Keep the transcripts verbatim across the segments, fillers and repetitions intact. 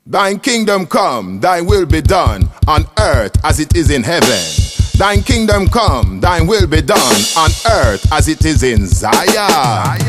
Thine kingdom come, thy will be done, on earth as it is in heaven. Thine kingdom come, thine will be done, on earth as it is in Zion.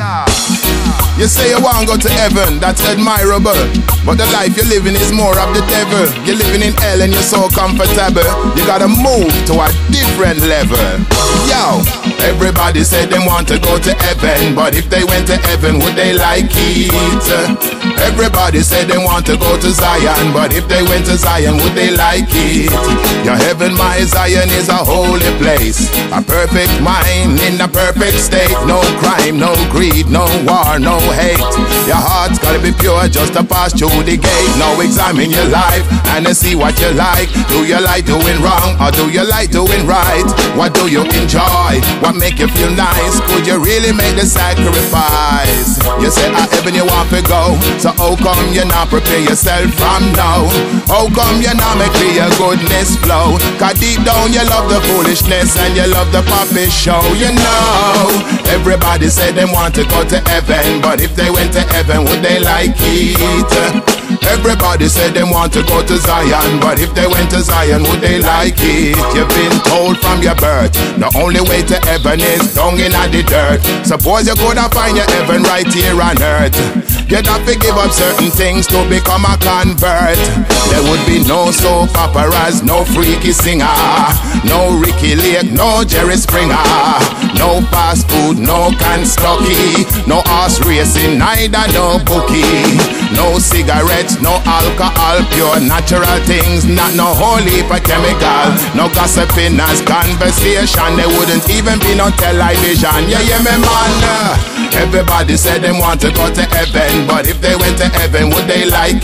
You say you want to go to heaven, that's admirable, but the life you're living is more of the devil. You're living in hell and you're so comfortable. You gotta move to a different level. Yo, everybody said they want to go to heaven, but if they went to heaven, would they like it? Everybody said they want to go to Zion, but if they went to Zion, would they like it? Your heaven, my Zion, is a holy place, a perfect mind in a perfect state. No crime, no greed, no war, no hate. Your heart's gotta be pure just to pass through the gate. Now examine your life and see what you like. Do you like doing wrong or do you like doing right? What do you enjoy? What make you feel nice? Could you really make the sacrifice? You say a heaven you want to go, so how come you not prepare yourself from now? How come you not make your goodness flow? Cause deep down you love the foolishness and you love the puppet show. You know, everybody said they want to go to heaven, but if they went to heaven, would they like it? Everybody said they want to go to Zion, but if they went to Zion, would they like it? You've been told from your birth, the only way to heaven is down in the dirt. Suppose you could have find your heaven right here on earth. You'd have to give up certain things to become a convert. There would be no soap operas, no freaky singer, no Ricky Lake, no Jerry Springer, no fast food, no Kentucky, no horse racing, neither no bookie, no cigarettes, no alcohol, pure natural things, not no whole heap of chemical, no gossiping as conversation. There wouldn't even be no television. Yeah, yeah, me man. Everybody said they want to go to heaven, but if they went to heaven, would they like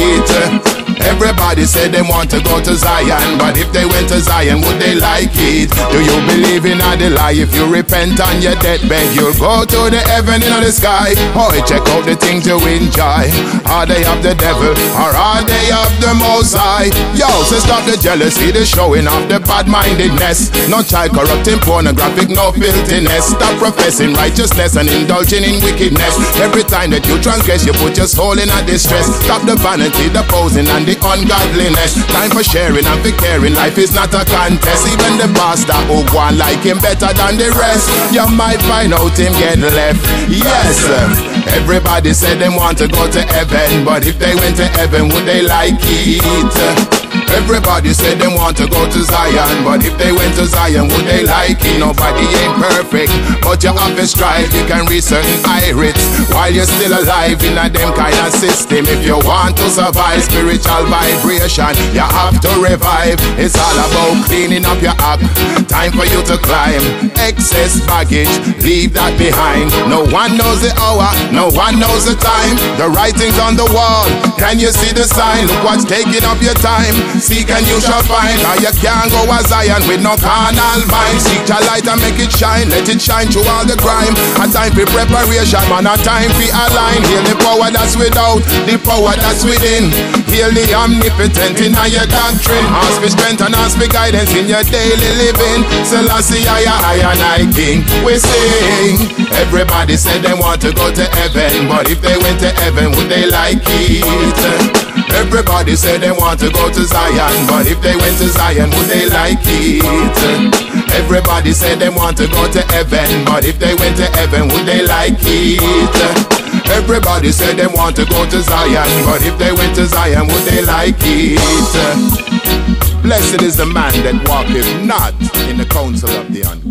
it? Everybody said they want to go to Zion, but if they went to Zion, would they like it? Do you believe in a the lie? If you repent on your deathbed, you'll go to the heaven in the sky. Oh, check out the things you enjoy. Are they of the devil or are they of the Most High? Yo, so stop the jealousy, the showing off, the bad-mindedness. No child corrupting, pornographic, no filthiness. Stop professing righteousness and indulging in wickedness. Every time that you transgress, you put your soul in a distress. Stop the vanity, the posing and the ungodliness. Time for sharing and for caring. Life is not a contest. Even the pastor who go on like him better than the rest, you might find out him get left. Yes, everybody said they want to go to heaven, but if they went to heaven, would they like it? Everybody said they want to go to Zion, but if they went to Zion, would they like it? Nobody ain't perfect, but you have to strive. You can reach certain irids while you're still alive in a them kind of system. If you want to survive spiritual vibration, you have to revive. It's all about cleaning up your act. Time for you to climb. Excess baggage, leave that behind. No one knows the hour, no one knows the time. The writing's on the wall, can you see the sign? Look what's taking up your time. Seek and you shall find. Now you can't go a Zion with no carnal mind. Seek your light and make it shine. Let it shine through all the grime. A time for preparation, man, a time for align. Heal the power that's without, the power that's within. Heal the omnipotent in your doctrine. Ask for strength and ask for guidance in your daily living. Selassie, I, I, and I, King. We sing. Everybody said they want to go to heaven, but if they went to heaven, would they like it? Everybody said they want to go to Zion, but if they went to Zion, would they like it? Everybody said they want to go to heaven, but if they went to heaven, would they like it? Everybody said they want to go to Zion, but if they went to Zion, would they like it? Blessed is the man that walketh not in the counsel of the ungodly.